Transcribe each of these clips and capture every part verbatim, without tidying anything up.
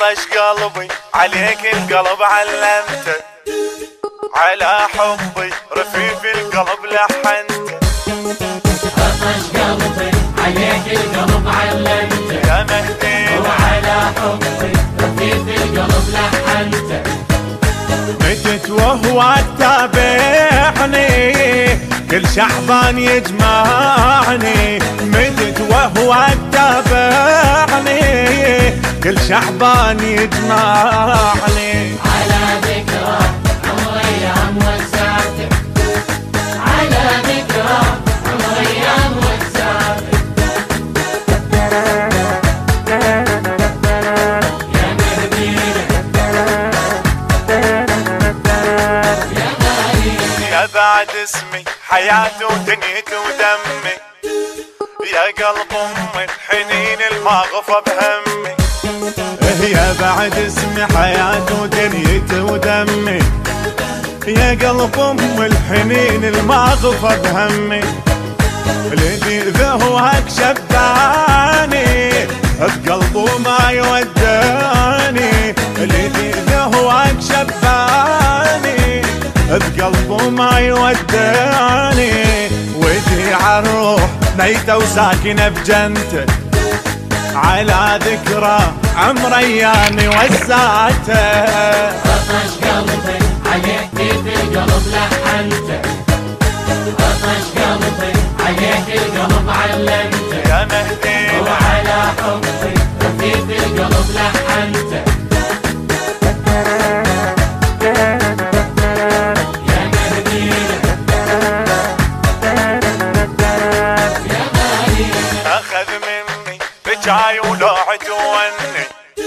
طفش قلبي عليك القلب علمته، على حبي رفيف القلب لحنته. طفش قلبي عليك القلب علمته يا مهدي، وعلى حبي رفيف القلب لحنته. متت وهو تتابعني كل شعبان يجمعني، متت وهو تتابعني كل شعبان يجمعني. على ذكرى عمر ايام وسعته، على ذكرى عمر ايام وسعته. يا مهدينا يا غالي، يا بعد اسمي حياتي ودنيتي ودمي، يا قلب امي الحنين الماغفى بهمي. يا بعد اسمي حياتي ودنيتي ودمي، يا قلب ام الحنين الماغفى بهمي. الذي ذهوك شباني بقلبه ما يوداني، الذي ذهوك شباني بقلبه ما يوداني. ودي عالروح ميتة وساكنة بجنته، على ذكرى عمر ايامي وسعته. طفش قلبي عليك في القلب لحنته، طفش قلبي عليك القلب علمته. يا مهدي، وعلى حبي رفيف القلب لحنته. يا مهدينا يا غالي، اخذ مني بجاي ولوعة وني،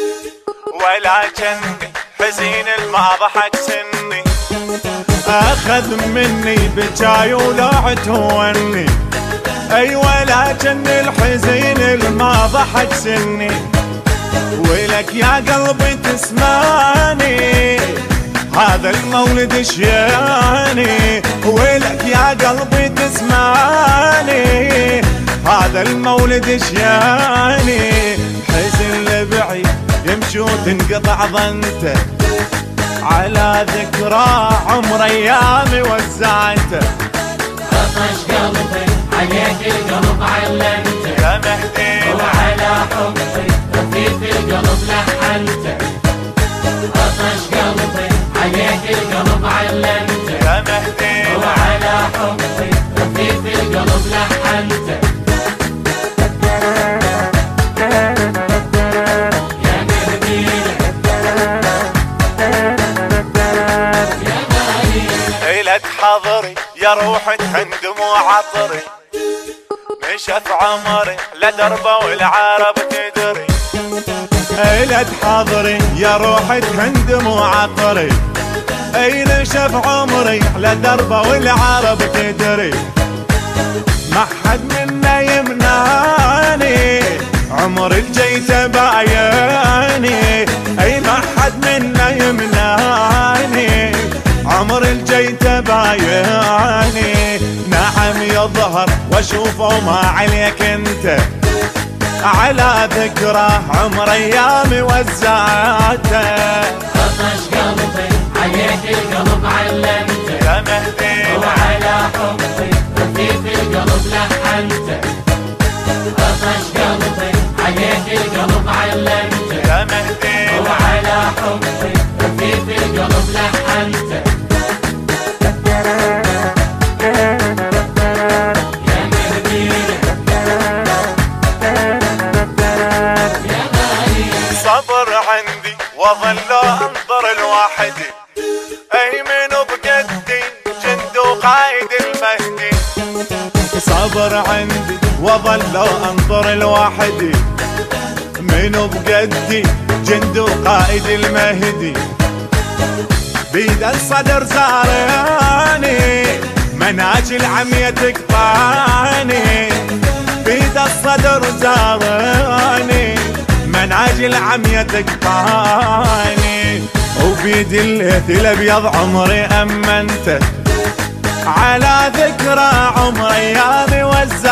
ولكني حزين ما ضحك سني. اخذ مني بجاي ولوعة وني، اي ولكن الحزين الما ضحك سني. ولك يا قلبي تسمعني هذا المولد شياني، ولك يا قلبي تسمعني هذا المولد شياني. حزن لبعيد يمشي وتنقطع ظنته، على ذكرى عمر ايامي وسعته. طفش قلبي عليك القلب علمته، يا مهدي، وعلى حبي رفيف القلب لحنته. طفش قلبي عليك القلب علمته، يا مهدي، وعلى حبي رفيف القلب لحنته. يا مهدينا يا غالي، ليلة حضري يا روح تهندم وعطري، مشت عمري لدربه والعرب تدري. ليلة حضري يا روح تهندم وعطري، اي نشف عمري على دربه والعرب تدري. ما حد منا يمنعني عمر الجيت باياني، اي ما حد منا يمنعني عمر الجيت باياني. نعم يظهر واشوفه ما عليك انت، على ذكرى عمر ايامي وسعته. طفش قلبي عليك القلب علمته، يا مهدي، وعلى حبي رفيف القلب لحنته. طفش قلبي عليك القلب علمته، يا مهدي، وعلى حبي رفيف القلب لحنته. يا مهدينا يا غالي، صبر عندي واظل انظر لوحدي، اي من بقدي جند وقايد المهدي. صبر عندي وظل انظر لوحدي، من بقدي جند وقائد المهدي. بيد الصدر زاراني مناج العمية تقطعني، بيد الصدر زاراني مناج العمية تقطعني. وبيد الليث الابيض عمري امنته، على ذكرى عمر ايامي وز